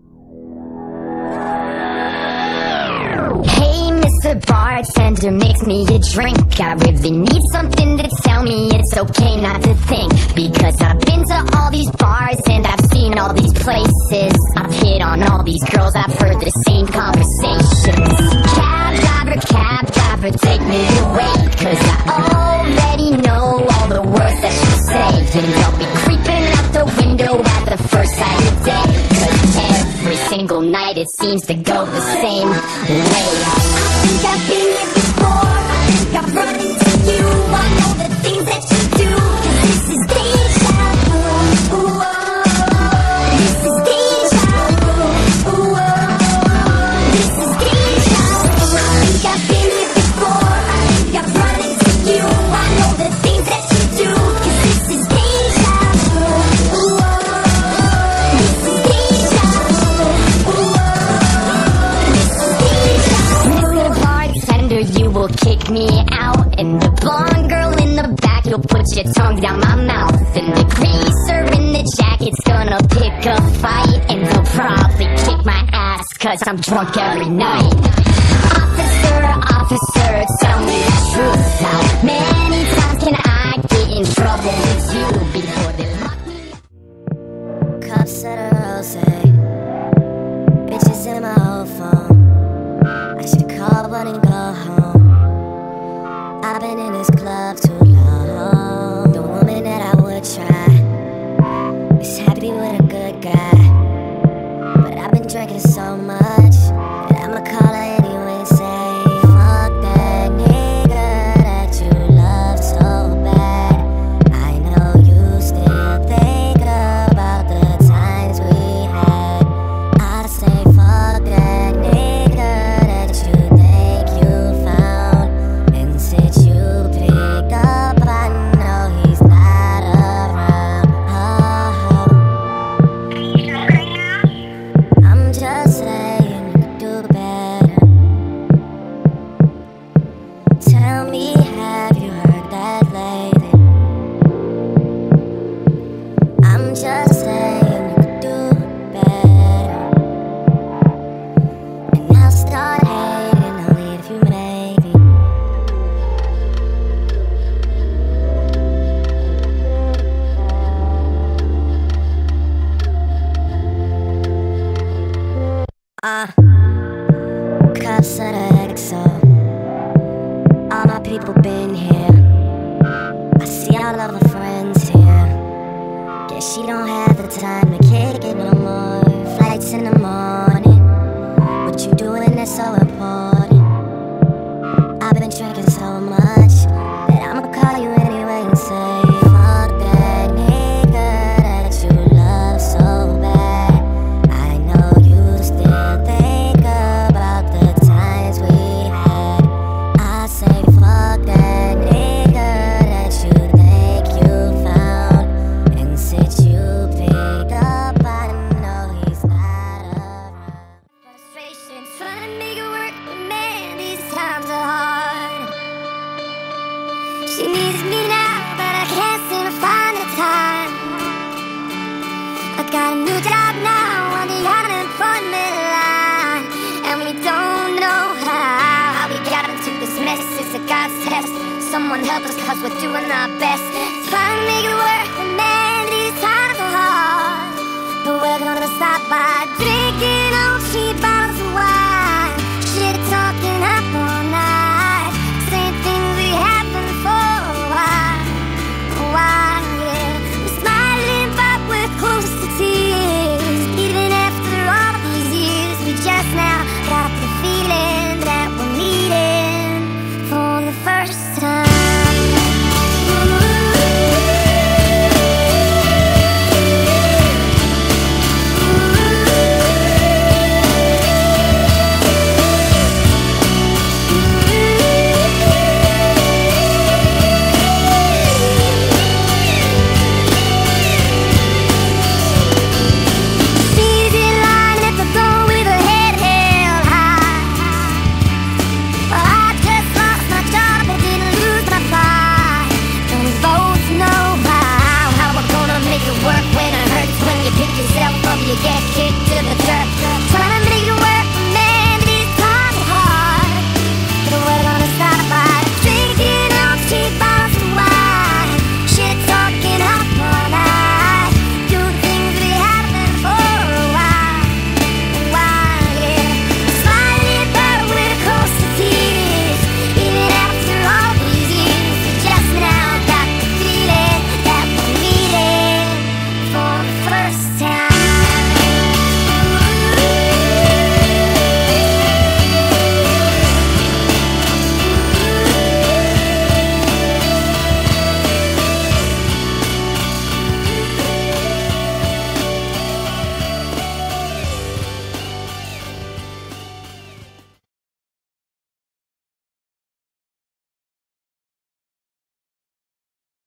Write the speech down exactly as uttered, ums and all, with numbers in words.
Hey, Mister Bartender, mix me a drink. I really need something to tell me it's okay not to think. Because I've been to all these bars and I've seen all these places. I've hit on all these girls, I've heard the same conversations. Cab driver, cab driver, take me away. Cause I already know all the words that you say. And I'll be creeping out the window at the first sign of day. Cause every single night it seems to go the same way. I think I've been here before, I think I've run into you. I know the things that you do, cause this is deja vu. Ooh, oh, this is deja vu. Ooh, oh, this is deja vu. I think I've been here before, I think I've run into you. I know the things that you do, cause this is deja vu. Ooh, oh, this is deja vu. Ooh, oh, this is deja vu. Mister Bartender, you will kick me out, and the blonde girl in the back, you'll put your tongue down my mouth. And the greaser in the jacket's gonna pick a fight, and they'll probably kick my ass cause I'm drunk every night. Officer, officer, tell me the truth. How many times can I get in trouble with you before they lock me up? Cups of the rose, bitches in my old phone. I should call one and go home. I've been in this club too long. The woman that I would try is happy with a good guy, but I've been drinking so much that I'ma call her anyway and say, fuck that nigga that you love so bad. I know you still think about the times we had. I say fuck that nigga that you think you found, and since you picked up, I know he's not around. Oh, I'm just saying you could do better. Tell me, have you heard that lately? I'm just saying you could do better. And I'll start hating only if you maybe. Uh, cups of the X O. All my people been here. I see all of her friends here. Guess she don't have the time to kick it no more. Flights in the morning. What you doing that's so important? I've been drinking so much that I'ma call you anyway and say, fuck that nigga that you love so bad. I know you still think about the times we had. I say fuck that nigga that you think you found, and since you picked up, I know he's not around. Frustration, trying to make it work, but man, these times are hard. She needs me now, but I can't seem to find the time. I got a new job now on the unemployment line, and we don't know how we got into this mess. It's a God's test. Someone help us, cause we're doing our best. Trying to make it work, but man, these times are hard. But we're gonna stop by drinking on cheap.